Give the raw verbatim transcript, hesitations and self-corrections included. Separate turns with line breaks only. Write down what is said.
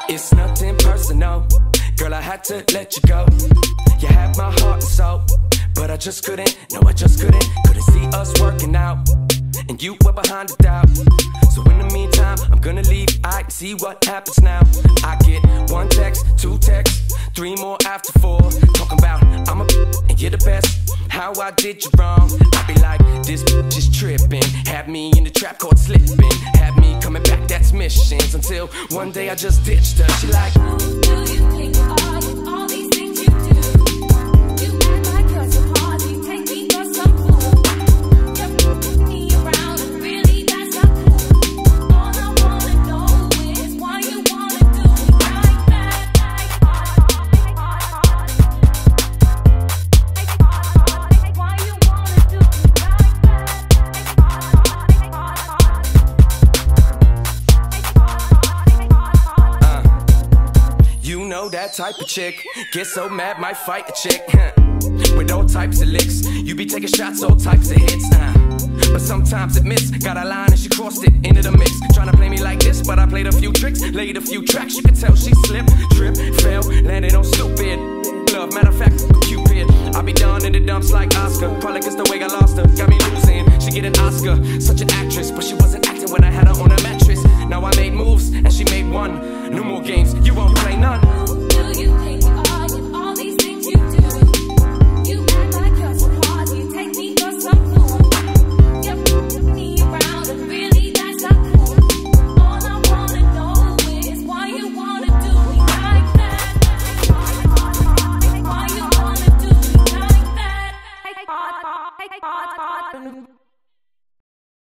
It's nothing personal, girl, I had to let you go. You had my heart and soul, but I just couldn't, no I just couldn't Couldn't see us working out, and you were behind the doubt. So in the meantime, I'm gonna leave, I can see what happens now. I get one text, two texts, three more after four, talking about I'm a and you're the best, how I did you wrong. I be like, this just tripping, had me in the trap court slipping, had me coming back, that's missions, until one day I just ditched her. She like, do you think all, all these things you do? You act like you're so hard, you take me for some fool. You're putting me around and really that's not cool. All I wanna know is why you wanna do me like that. Why you wanna do me like that? Uh, you know that type of chick, get so mad might fight a chick. With all types of licks, you be taking shots, all types of hits. uh, But sometimes it missed, got a line and she crossed it into the mix. Trying to play me like this, but I played a few tricks, laid a few tracks. You could tell she slipped, tripped, fell, landed on stupid love, matter of fact, Cupid. I be down in the dumps like Oscar, probably cause the way I lost her got me losing. She get an Oscar, such an actress, but she wasn't acting when I had her on a mattress. Now I made moves and she made one. No more games, you won't